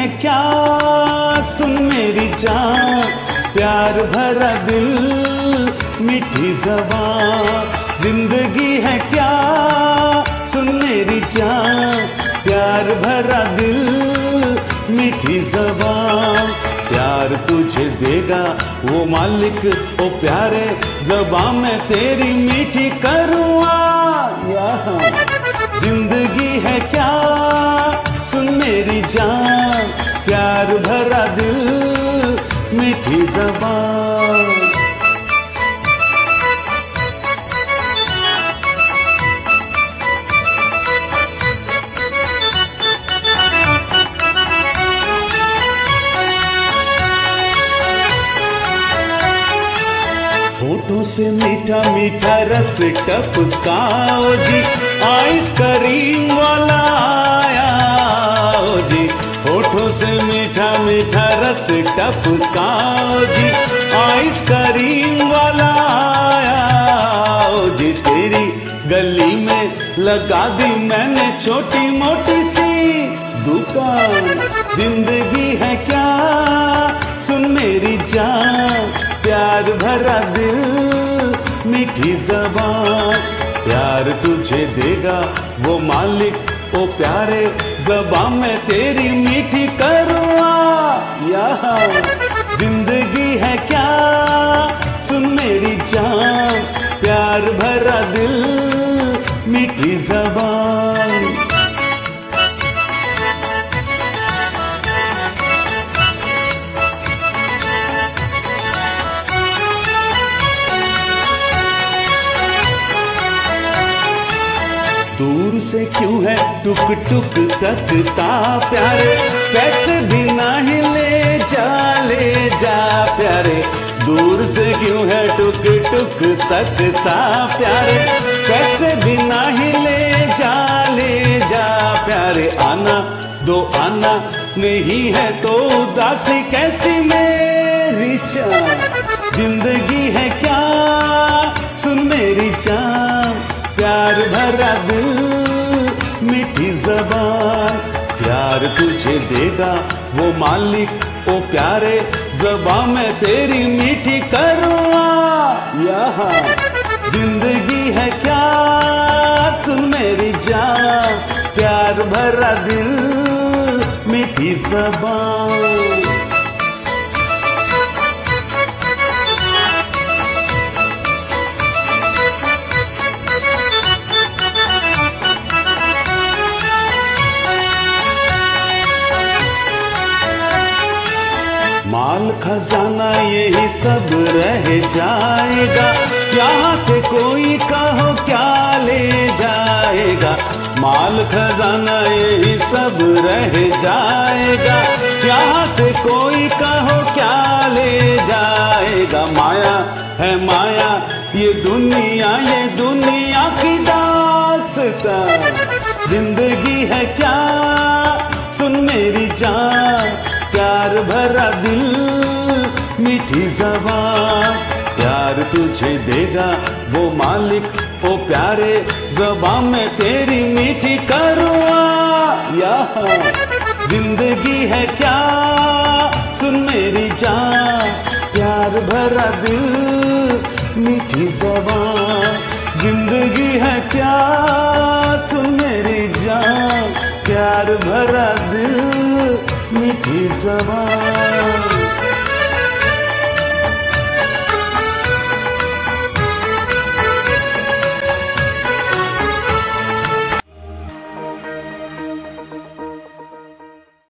है क्या, सुन मेरी जान, प्यार भरा दिल, मीठी ज़बान। जिंदगी है क्या, सुन मेरी जान, प्यार भरा दिल, मीठी ज़बान। प्यार तुझे देगा वो मालिक, ओ प्यारे ज़बान में तेरी मीठी करूँगा। जिंदगी है क्या, सुन मेरी जान, प्यार भरा दिल, मीठी ज़बान। होठों से मीठा मीठा रस टपकाओ जी, आइसक्रीम वाला आया ओ जी। होठों से मीठा मीठा रस टपकाओ जी, आइसक्रीम वाला आया ओ जी। तेरी गली में लगा दी मैंने छोटी मोटी सी दुकान। जिंदगी है क्या, सुन मेरी जान, प्यार भरा दिल, मीठी ज़बान। प्यार तुझे देगा वो मालिक, ओ प्यारे ज़बान में तेरी मीठी करूँगा। जिंदगी है क्या, सुन मेरी जान, प्यार भरा दिल, मीठी ज़बान। दूर से क्यों है टुक टुक तकता प्यारे, पैसे भी नहीं ले जा प्यारे। दूर से क्यों है टुक टुक तकता प्यारे, पैसे भी नहीं ले जा प्यारे। आना दो आना नहीं है तो उदासी कैसी मेरी जान। जिंदगी है क्या, सुन मेरी जान, प्यार भरा दिल, मीठी ज़बान। प्यार तुझे देगा वो मालिक, ओ प्यारे ज़बान में तेरी मीठी करूँगा। जिंदगी है क्या, सुन मेरी जान, प्यार भरा दिल, मीठी ज़बान। माल खजाना यही सब रह जाएगा, यहाँ से कोई कहो क्या ले जाएगा। माल खजाना यही सब रह जाएगा, यहाँ से कोई कहो क्या ले जाएगा। माया है माया ये दुनिया की दास्तां। जिंदगी है क्या, सुन मेरी जान, प्यार भरा दिल, मीठी ज़बान। प्यार तुझे देगा वो मालिक, ओ प्यारे ज़बान में तेरी मीठी करूँगा। जिंदगी है क्या, सुन मेरी जान, प्यार भरा दिल, मीठी ज़बान। जिंदगी है क्या, सुन मेरी जान, प्यार भरा दिल, मीठी ज़बान।